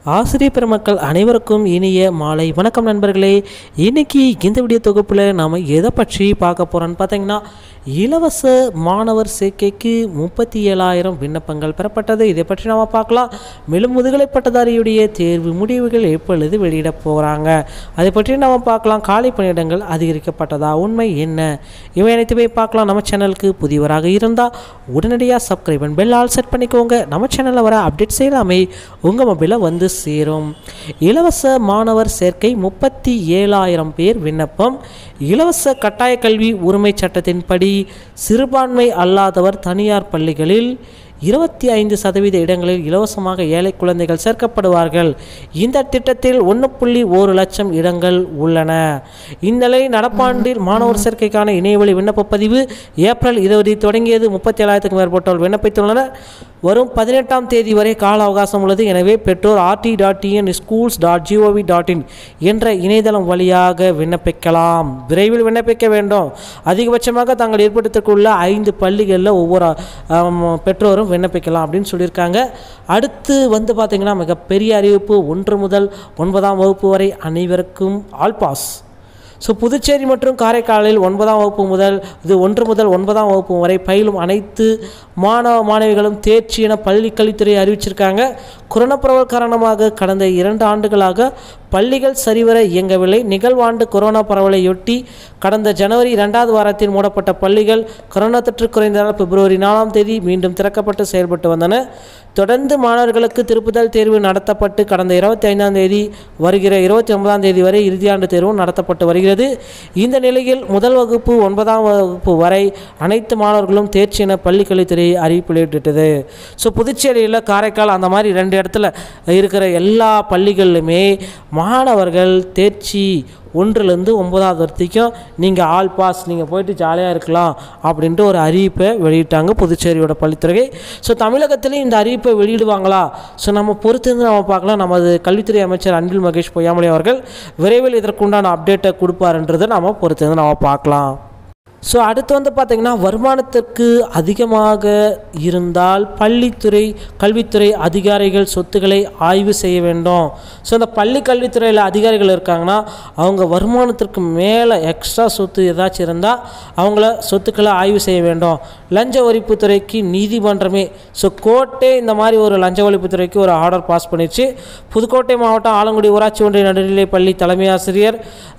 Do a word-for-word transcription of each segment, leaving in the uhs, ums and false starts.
ஆசிரியர் பெருமக்கள் அனைவருக்கும் இனிய மாலை வணக்கம் நண்பர்களே. இன்னைக்கு இந்த வீடியோ தொகுப்பில் நாம் எதை பற்றி பார்க்க போகிறோன்னு பார்த்தீங்கன்னா, இலவச மாணவர் சேர்க்கைக்கு முப்பத்தி ஏழாயிரம் விண்ணப்பங்கள் பெறப்பட்டது. இதை பற்றி நாம் பார்க்கலாம். மேலும் முதுகலை பட்டதாரியுடைய தேர்வு முடிவுகள் எப்பொழுது வெளியிட போகிறாங்க அதை பற்றி நாம் பார்க்கலாம். காலி பணியிடங்கள் அதிகரிக்கப்பட்டதா, உண்மை என்ன, இவை அனைத்துமே பார்க்கலாம். நம்ம சேனலுக்கு புதியவராக இருந்தால் உடனடியாக subscribe and bell all set பண்ணிக்கோங்க. நம்ம சேனலில் வர அப்டேட்ஸ் எல்லாமே உங்கள் மொபைலில் வந்து சேரும். இலவச மாணவர் சேர்க்கை முப்பத்தி ஏழாயிரம் பேர் விண்ணப்பம். இலவச கட்டாய கல்வி உரிமை சட்டத்தின்படி சிறுபான்மை அல்லாதவர் தனியார் பள்ளிகளில் இருபத்தி ஐந்து சதவீத இடங்களில் இலவசமாக ஏழை குழந்தைகள் சேர்க்கப்படுவார்கள். இந்த திட்டத்தில் ஒன்று புள்ளி ஒரு லட்சம் இடங்கள் உள்ளன. இந்நிலையில் நடப்பாண்டில் மாணவர் சேர்க்கைக்கான இணையவழி விண்ணப்ப பதிவு ஏப்ரல் இருபது தொடங்கியது. முப்பத்தி ஏழாயிரத்துக்கும் மேற்பட்டோர் விண்ணப்பித்துள்ளனர். வரும் பதினெட்டாம் தேதி வரை கால அவகாசம் உள்ளது. எனவே பெற்றோர் RTE dot TN schools dot GOV dot in என்ற இணையதளம் வழியாக விண்ணப்பிக்கலாம். விரைவில் விண்ணப்பிக்க வேண்டும். அதிகபட்சமாக தாங்கள் ஏற்படுத்தக்குள்ள ஐந்து பள்ளிகளில் ஒவ்வொரு பெற்றோரும் விண்ணப்பிக்கலாம் அப்படின்னு சொல்லியிருக்காங்க. அடுத்து வந்து பார்த்தீங்கன்னா, மிகப்பெரிய அறிவிப்பு. ஒன்று முதல் ஒன்பதாம் வகுப்பு வரை அனைவருக்கும் ஆல் பாஸ். ஸோ புதுச்சேரி மற்றும் காரைக்காலில் ஒன்பதாம் வகுப்பு முதல் இது ஒன்று முதல் ஒன்பதாம் வகுப்பு வரை பயிலும் அனைத்து மாணவ மாணவிகளும் தேர்ச்சி என பள்ளி கல்வித்துறை அறிவிச்சிருக்காங்க. கொரோனா பரவல் காரணமாக கடந்த இரண்டு ஆண்டுகளாக பள்ளிகள் சரிவர இயங்கவில்லை. நிகழ்வாண்டு கொரோனா பரவலையொட்டி கடந்த ஜனவரி இரண்டாவது வாரத்தில் மூடப்பட்ட பள்ளிகள் கொரோனா தொற்று குறைந்ததால் பிப்ரவரி நாலாம் தேதி மீண்டும் திறக்கப்பட்டு செயல்பட்டு வந்தன. தொடர்ந்து மாணவர்களுக்கு திருப்புதல் தேர்வு நடத்தப்பட்டு கடந்த இருபத்தி ஐந்தாம் தேதி வருகிற இருபத்தி ஒன்பதாம் தேதி வரை இறுதியாண்டு தேர்வும் நடத்தப்பட்டு வருகிறது. இந்த நிலையில் முதல் வகுப்பு ஒன்பதாம் வகுப்பு வரை அனைத்து மாணவர்களும் தேர்ச்சி என பள்ளி கல்வித்துறை அறிவிப்பு வெளியிட்டது. ஸோ புதுச்சேரியில், காரைக்கால் அந்த மாதிரி ரெண்டு இடத்துல இருக்கிற எல்லா பள்ளிகளிலுமே மாணவர்கள் தேர்ச்சி ஒன்றுலேருந்து ஒன்பதாவது வரைக்கும் நீங்கள் ஆல் பாஸ், நீங்கள் போயிட்டு ஜாலியாக இருக்கலாம் அப்படின்ட்டு ஒரு அறிவிப்பை வெளியிட்டாங்க புதுச்சேரியோட பள்ளித்துறை. ஸோ தமிழகத்திலையும் இந்த அறிவிப்பை வெளியிடுவாங்களா? ஸோ நம்ம பொறுத்திருந்து நம்ம பார்க்கலாம். நமது கல்வித்துறை அமைச்சர் அன்பில் மகேஷ் பொய்யாமொழி அவர்கள் விரைவில் இதற்குண்டான அப்டேட்டை கொடுப்பாருன்றதை நம்ம பொறுத்திருந்து நம்ம பார்க்கலாம். ஸோ அடுத்து வந்து பார்த்திங்கன்னா, வருமானத்திற்கு அதிகமாக இருந்தால் பள்ளித்துறை கல்வித்துறை அதிகாரிகள் சொத்துக்களை ஆய்வு செய்ய வேண்டும். ஸோ இந்த பள்ளி கல்வித்துறையில் அதிகாரிகள் இருக்காங்கன்னா, அவங்க வருமானத்திற்கு மேலே எக்ஸ்ட்ரா சொத்து ஏதாச்சும் இருந்தால் அவங்கள சொத்துக்களை ஆய்வு செய்ய வேண்டும். லஞ்ச ஒழிப்புத்துறைக்கு நீதிமன்றமே, ஸோ கோர்ட்டே இந்த மாதிரி ஒரு லஞ்ச ஒழிப்புத்துறைக்கு ஒரு ஆர்டர் பாஸ் பண்ணிடுச்சு. புதுக்கோட்டை மாவட்டம் ஆலங்குடி ஊராட்சி ஒன்றிய நடுநிலைப் பள்ளி தலைமை ஆசிரியர்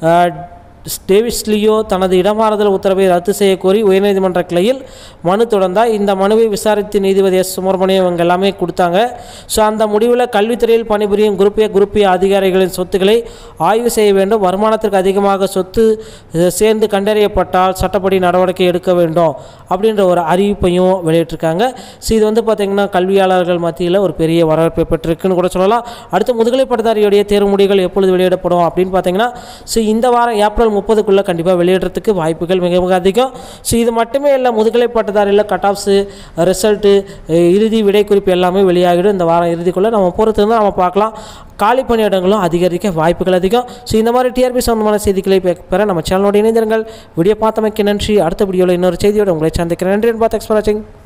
டேவிஸ் லியோ தனது இடமாறுதல் உத்தரவை ரத்து செய்ய கோரி உயர்நீதிமன்ற கிளையில் மனு தொடர்ந்தார். இந்த மனுவை விசாரித்து நீதிபதி எஸ் சுப்பிரமணியம் இவங்க எல்லாமே கொடுத்தாங்க. ஸோ அந்த முடிவில் கல்வித்துறையில் பணிபுரியும் குரூப் ஏ குரூப் ஏ அதிகாரிகளின் சொத்துக்களை ஆய்வு செய்ய வேண்டும். வருமானத்திற்கு அதிகமாக சொத்து சேர்ந்து கண்டறியப்பட்டால் சட்டப்படி நடவடிக்கை எடுக்க வேண்டும் அப்படின்ற ஒரு அறிவிப்பையும் வெளியிட்டிருக்காங்க. ஸோ இது வந்து பார்த்திங்கன்னா, கல்வியாளர்கள் மத்தியில் ஒரு பெரிய வரவேற்பை பெற்றிருக்குன்னு கூட சொல்லலாம். அடுத்து முதுகலை பட்டதாரியுடைய தேர்வு முடிவுகள் எப்பொழுது வெளியிடப்படும் அப்படின்னு பார்த்தீங்கன்னா, ஸோ இந்த வாரம் ஏப்ரல் முப்பதுக்குள்ளே கண்டிப்பாக வெளியிடுறதுக்கு வாய்ப்புகள் மிக மிக அதிகம். ஸோ இது மட்டுமே இல்லை, முதுகலை பட்டதாரியில் கட் ஆஃப்ஸு, ரிசல்ட்டு, இறுதி விடை குறிப்பு எல்லாமே வெளியாகிடும். இந்த வாரம் இறுதிக்குள்ளே நம்ம பொறுத்து இருந்தால் நம்ம பார்க்கலாம். காலி பணியிடங்களும் அதிகரிக்க வாய்ப்புகள் அதிகம். ஸோ இந்த மாதிரி டிஆர்பி சம்பந்தமான செய்திகளை பெற நம்ம சேனலோட இணைந்திருங்கள். வீடியோ பார்த்தமைக்கு நன்றி. அடுத்த வீடியோவில் இன்னொரு செய்தியோடு உங்களை சந்திக்கிறேன். நன்றி. பார்த்து எக்ஸ்பெக்ட் வாட்சிங்.